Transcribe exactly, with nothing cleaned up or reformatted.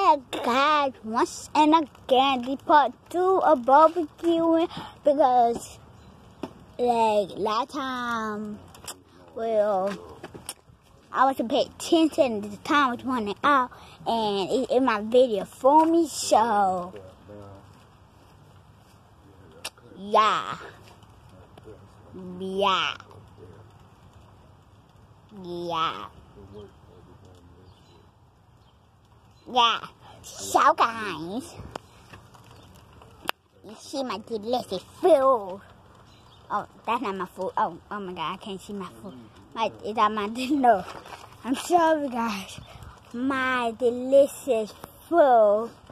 Hey guys, once and again, the part two of barbecuing because, like, last time, well, I wasn't paying attention, the time was running out, and it, in my video for me, so, yeah, yeah, yeah. Yeah, so guys, you see my delicious food. Oh, that's not my food. Oh, oh my God, I can't see my food. My, is that my, no, I'm sorry guys. My delicious food